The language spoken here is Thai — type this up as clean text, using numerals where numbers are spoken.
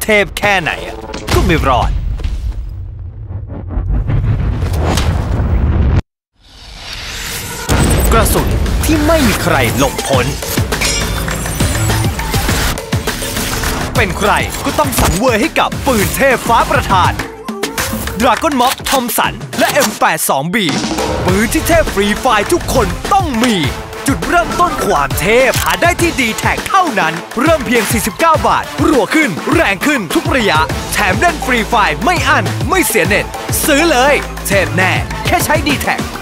เทพแค่ไหนก็ไม่รอดกระสุนที่ไม่มีใครหลบพ้นเป็นใครก็ต้องสังเวยให้กับปืนเทพฟ้าประทาน Dragon Mob ทอมสันและ M82B ปืนที่เทพฟรีไฟร์ทุกคนต้องมีจุดเริ่มต้นความเทพหาได้ที่ D-Tag เท่านั้นเริ่มเพียง49 บาทรัวขึ้นแรงขึ้นทุกระยะแถมเล่นฟรีไฟร์ไม่อั้นไม่เสียเน็ตซื้อเลยเทพแน่แค่ใช้ D-Tag